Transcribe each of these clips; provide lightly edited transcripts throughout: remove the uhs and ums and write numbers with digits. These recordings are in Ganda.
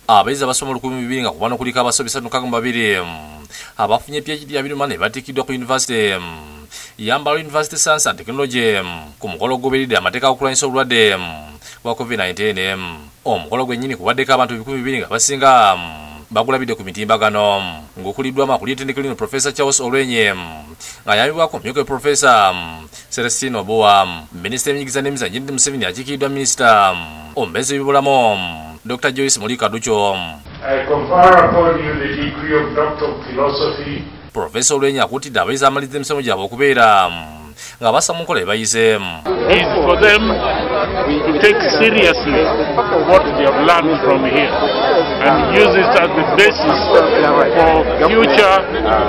abayizi abasoma 2,000 nga kubano kuliko abasomesa 2,200 abafunye PhD ya birumane batikiddwa ku University Yambala University Science and Technology ku mukolo goberidde amateeka okulwanyisa obulwadde bwa COVID-19. Omukolo gwennyini kubaddeko abantu 2,000 nga basinga bagulabidde ku mitimbagano ng'okuliddwa amakulu y'ettendekero lino Professor Charles Olwenye nga yayambibwako omumyuka Professor Celestine Obowa. Minisita y'ebyenjigiriza n'emizannyo Judith Museveni akiikiddwa minisita omubeezi w'ebibulamu Dr. Joyce Mulika Ducho. I confer upon you the degree of Doctor of Philosophy. Professor Olwenye akuutidde abayizi amaliriza emisomo gyabwe okubeera nga bassa mu nkola ebayize. Is for them to take seriously what they have learned from here and use it as the basis for future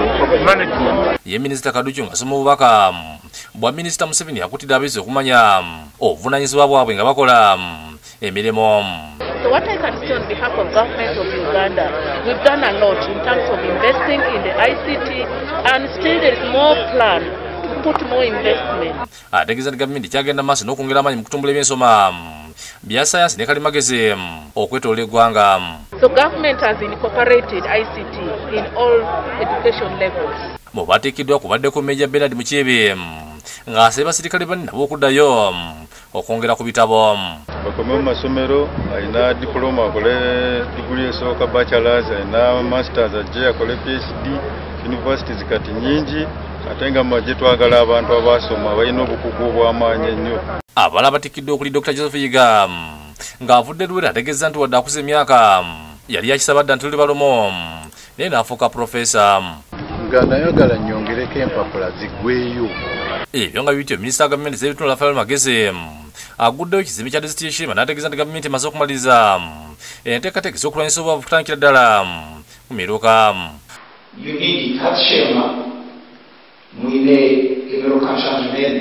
management. Ye Minisita Kaducho ng'asoma obubaka bwa Minisita Museveni akuutidde abayizi okumanya obuvunaanyizibwa bwabwe nga bakola emirimu. So what I can say on behalf of government of Uganda, we've done a lot in terms of investing in the ICT, and still there is more plan to put more investment. Ategeeza nti gavumenti kyagenda maaso n'okwongera amaanyi mu kutumbula ebyensoma bya sayansi ne kalimagezi okwetoloola eggwanga. So government has incorporated ICT in all education levels. Mu bateekeddwa kubaddeko Major Bernard Mukyebe ng'asaba basirikale banne nabo okuddayo okwongera ku bitabo. Bakome mu masomero alina diploma akole degree esooka bachelors, alina masters ajje akole PhD. Universities kati nyingi ate nga majje twagala abantu abasoma balina obukugu obw'amaanyi ennyo. Abalala batikiddwa okuli Dr. Joseph Yiga ng'avudde Luwera ategeeza nti wadde akuza emyaka yali yakisabadde Ntuli Balomo naye n'afuuka profesa. Nga nayagala nnyongereko empapula ziggweyo. Ebyo nga bibityo minisita wa gavumenti z'ebitundu Rafael Magezi aguddeyo ekizimbe kya disitulikiti Shima n'ategeeza nti gavumenti emaze okumaliriza enteekateeka ez'okulwanyisa obwavu kutandikira ddala ku miruka. Uniti kati Shema mwine emiruka nshanju n'ene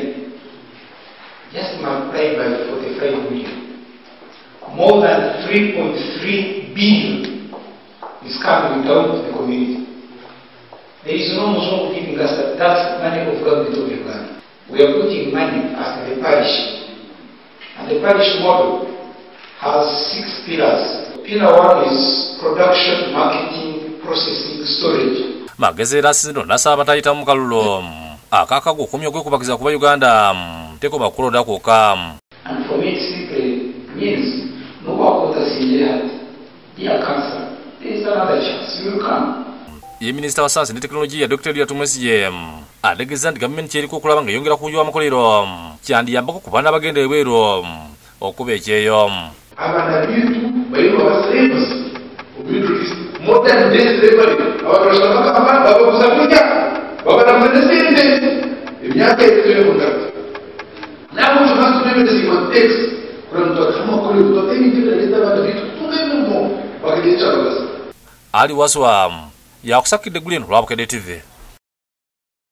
just multiplied by 45 million. More than 3.3 billion is coming without the community. There is no more giving us that money of government of Uganda. We are putting money as the parish. And the parish model has 6 pillars. Pillar 1 is production, marketing, processing, storage. Magezi era asinzidde n'asaba abatayita mu kalulu akakago okumya okwekubagiza kuba Uganda tekoba kuloda kwokka. And for me it simply means no work with us in the heart. Dear cancer, there is another chance. You will come. Ye Minisita wa Sayansi ne Tekinologiya Dr. Elia Tumwesigye ategeeza nti gavumenti kyeriko okulaba nga yongera kunjula amakolero kyandiyambako ku baana bagenda ebweru okuba ekyeyo. Abaana bitu balina abasalamuzi obudukisa modern day slavery abakoresha bakaba babakusakunya babanamuze sente emyaka ebitole mu ngabo nabo tubantu bemeze context kuna mtu kama kule kutoteni tena leta bana bitu tungemo bakidetcha basi Ali Waswa yakusakidde Guleno lwa Bukedde TV.